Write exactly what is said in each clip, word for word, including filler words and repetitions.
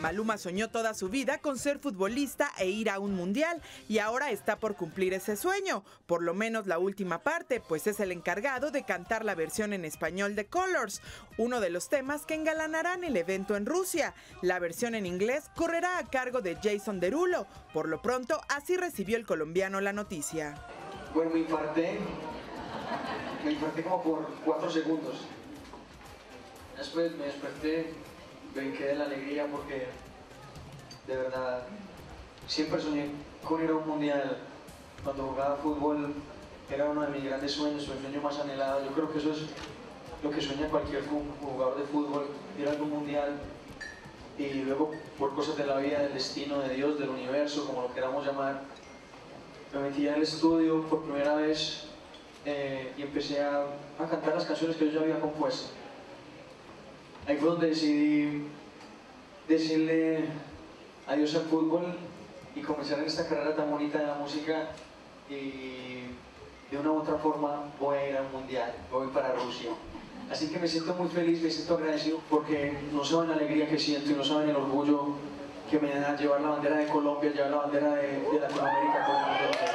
Maluma soñó toda su vida con ser futbolista e ir a un mundial y ahora está por cumplir ese sueño, por lo menos la última parte, pues es el encargado de cantar la versión en español de Colors, uno de los temas que engalanarán el evento en Rusia. La versión en inglés correrá a cargo de Jason Derulo. Por lo pronto, así recibió el colombiano la noticia. Bueno, me infarté, me infarté como por cuatro segundos. Después me desperté, brinqué de la alegría porque de verdad siempre soñé con ir a un mundial. Cuando jugaba fútbol era uno de mis grandes sueños, el sueño más anhelado. Yo creo que eso es lo que sueña cualquier jugador de fútbol, ir a algún mundial. Y luego, por cosas de la vida, del destino, de Dios, del universo, como lo queramos llamar, me metí en el estudio por primera vez eh, y empecé a, a cantar las canciones que yo ya había compuesto. Ahí fue donde decidí decirle adiós al fútbol y comenzar en esta carrera tan bonita de la música, y de una u otra forma voy a ir al mundial, voy para Rusia. Así que me siento muy feliz, me siento agradecido porque no saben la alegría que siento y no saben el orgullo que me da llevar la bandera de Colombia, llevar la bandera de, de Latinoamérica por el mundo entero.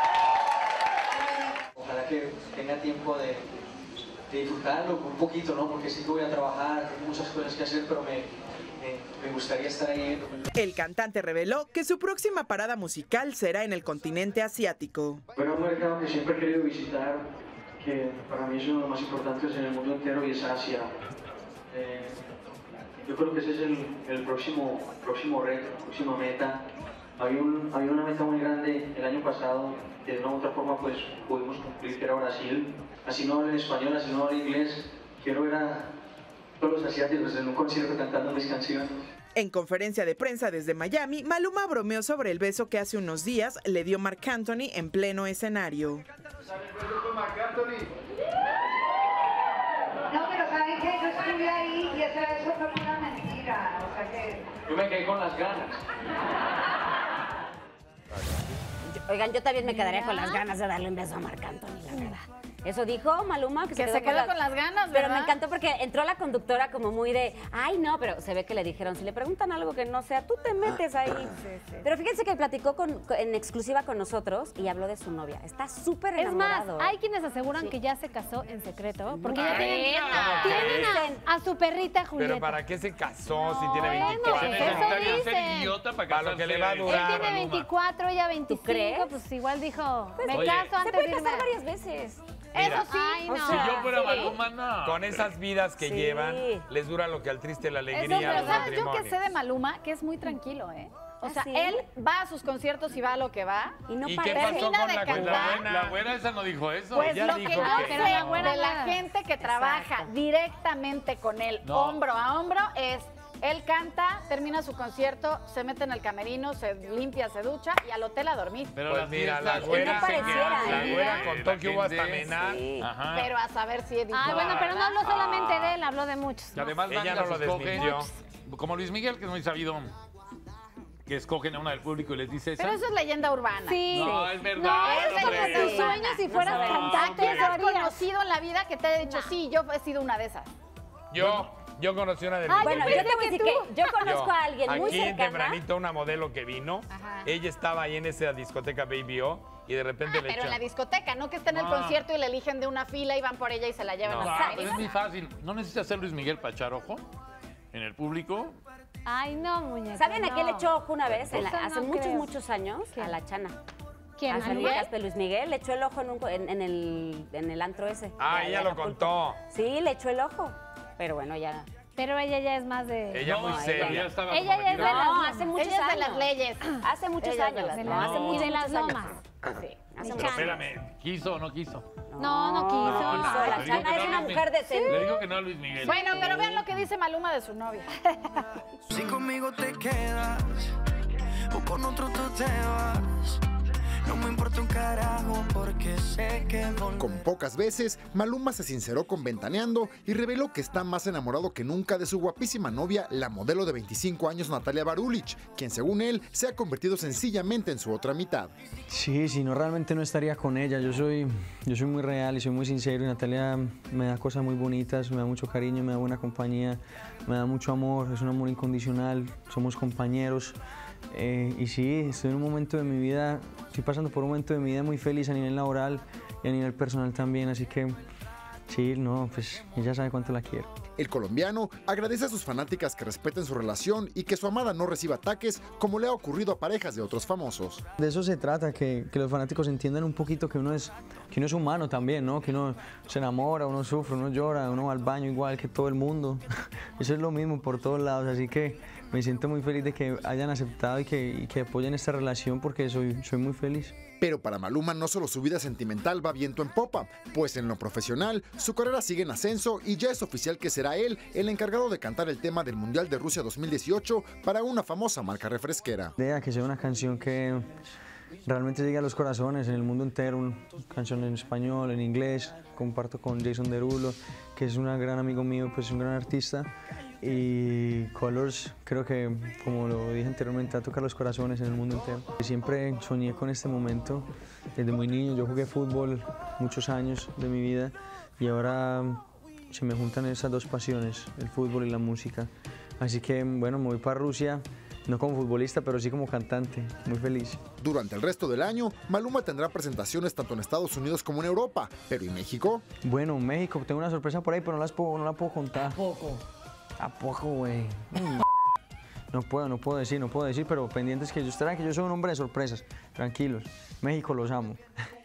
Ojalá que tenga tiempo de, de disfrutarlo un poquito, ¿no? Porque sí que voy a trabajar, tengo muchas cosas que hacer, pero me, me, me gustaría estar ahí. El cantante reveló que su próxima parada musical será en el continente asiático. Bueno, un mercado que siempre he querido visitar, que para mí es uno de los más importantes en el mundo entero, y es Asia. Eh, yo creo que ese es el, el próximo, próximo reto, la próxima meta. Había, un, había una meta muy grande el año pasado, que de una u otra forma pues pudimos cumplir, que era Brasil. Así no hablo en español, así no hablo inglés. Quiero ver a todos los asiáticos en un concierto cantando mis canciones. En conferencia de prensa desde Miami, Maluma bromeó sobre el beso que hace unos días le dio Marc Anthony en pleno escenario. No, pero ¿saben qué? Yo estuve ahí y ese beso fue una mentira. O sea que... Yo me quedé con las ganas. Oigan, yo también me quedaría con las ganas de darle un beso a Marc Anthony, la verdad. Eso dijo Maluma, que, que se se quedó, quedó con, con las ganas, ¿verdad? Pero me encantó porque entró la conductora como muy de, ay no, pero se ve que le dijeron, si le preguntan algo que no sea, tú te metes ahí. Sí, sí. Pero fíjense que platicó con, en exclusiva con nosotros y habló de su novia. Está súper enamorado. Es más, hay quienes aseguran sí. que ya se casó en secreto, porque ya tienen, no. tienen a, a su perrita Julieta. Pero ¿para qué se casó no, si tiene veinticuatro? Bueno, eso dicen. Ser idiota para, para lo que le va a durar. Él tiene veinticuatro, ella veinticinco, ¿Tú crees? Pues igual dijo, pues, me oye, caso antes de irme. Se puede casar varias veces. Mira, eso sí. Ay, no. Si yo fuera Maluma, no. Con esas vidas que sí. llevan, les dura lo que al triste la alegría. Eso, pero los ¿sabes yo que sé de matrimonios. Maluma? Que es muy tranquilo, ¿eh? O ¿Ah, sea, sí? él va a sus conciertos y va a lo que va. Y no ¿Y para. qué pasó Termina con de la, cantar. la buena? La güera esa no dijo eso. Pues Ella lo dijo que yo que sé no. de buena la nada. gente que trabaja Exacto. directamente con él, No. hombro a hombro, es... Él canta, termina su concierto, se mete en el camerino, se limpia, se ducha y al hotel a dormir. Pero Pues las mira, la fiestas- güera, no pareciera, la ¿eh? güera contó La que hubo hasta gente- menar. Sí. Ajá. Pero a saber si Edith. Ah, bueno, pero no habló solamente de él, habló de muchos. Y además Ella Dani no las lo escoge. desmintió. Como Luis Miguel, que es muy sabido, que escogen a una del público y les dice esa. Pero eso es leyenda urbana. Sí. No, es verdad. No, es hombre. como tus sueños si No fueras sabemos. cantante. ¿Quién eso has harías. conocido en la vida que te haya dicho, sí, yo he sido una de esas? Yo, yo conocí una de mis Ay, bueno, yo mujeres. te voy a decir que yo conozco Yo, a alguien muy aquí en cercana. tempranito, una modelo que vino, Ajá. ella estaba ahí en esa discoteca Baby O y de repente Ah, le pero en la echan... discoteca, no que esté en el No. concierto y le eligen de una fila y van por ella y se la llevan No, a pero la es muy fácil. No necesitas ser Luis Miguel para echar ojo en el público. Ay, no, muñeca. ¿Saben a quién le no. echó ojo una vez? En la- Eso no hace muchos, creo. muchos años. ¿Quién? A la Chana. ¿Quién? A San ¿Miguel? Lucas de Luis Miguel. Le echó el ojo en, un co- en, en el, en el antro ese. Ah, de- ella de lo Acapulco. contó. Sí, le echó el ojo. Pero bueno, ya... Pero ella ya es más de... Ella No, muy ella seria. estaba Ella ya es de comprometida. las No, lomas. hace muchos Ella es de años. las leyes. Hace muchos Ella es de años. las No, lomas. hace Y muchos, de las muchos lomas. años. Sí, hace Mi muchos Chana. años. Espérame, ¿quiso o no quiso? No, no quiso. No, no, la le digo Chana que es no, una Luis mujer de Miguel. Le digo que no a Luis Miguel. Bueno, pero vean lo que dice Maluma de su novia. Si conmigo te quedas o con otro tú te vas, No me importa un carajo porque sé que volveré. Con pocas veces, Maluma se sinceró con Ventaneando y reveló que está más enamorado que nunca de su guapísima novia, la modelo de veinticinco años Natalia Barulich, quien según él se ha convertido sencillamente en su otra mitad. Sí, si no, realmente no estaría con ella. Yo soy, yo soy muy real y soy muy sincero y Natalia me da cosas muy bonitas, me da mucho cariño, me da buena compañía, me da mucho amor, es un amor incondicional, somos compañeros. Eh, y sí, estoy en un momento de mi vida, estoy pasando por un momento de mi vida muy feliz a nivel laboral y a nivel personal también, así que sí, no, pues ella sabe cuánto la quiero. El colombiano agradece a sus fanáticas que respeten su relación y que su amada no reciba ataques como le ha ocurrido a parejas de otros famosos. De eso se trata, que, que los fanáticos entiendan un poquito que uno, es, que uno es humano también, ¿no? Que uno se enamora, uno sufre, uno llora, uno va al baño igual que todo el mundo. Eso es lo mismo por todos lados, así que me siento muy feliz de que hayan aceptado y que, y que apoyen esta relación porque soy, soy muy feliz. Pero para Maluma no solo su vida sentimental va viento en popa, pues en lo profesional su carrera sigue en ascenso y ya es oficial que será él el encargado de cantar el tema del Mundial de Rusia dos mil dieciocho para una famosa marca refresquera. Idea que sea una canción que realmente llegue a los corazones en el mundo entero, una canción en español, en inglés, comparto con Jason Derulo, que es un gran amigo mío, pues un gran artista. Y Colors, creo que, como lo dije anteriormente, va a tocar los corazones en el mundo entero. Siempre soñé con este momento desde muy niño. Yo jugué fútbol muchos años de mi vida y ahora se me juntan esas dos pasiones, el fútbol y la música. Así que, bueno, me voy para Rusia, no como futbolista, pero sí como cantante. Muy feliz. Durante el resto del año, Maluma tendrá presentaciones tanto en Estados Unidos como en Europa. ¿Pero y México? Bueno, México, tengo una sorpresa por ahí, pero no, las puedo, no la puedo contar. ¿A poco? ¿A poco, güey? No puedo, no puedo decir, no puedo decir, pero pendientes que yo estarán, que yo soy un hombre de sorpresas. Tranquilos, México los amo.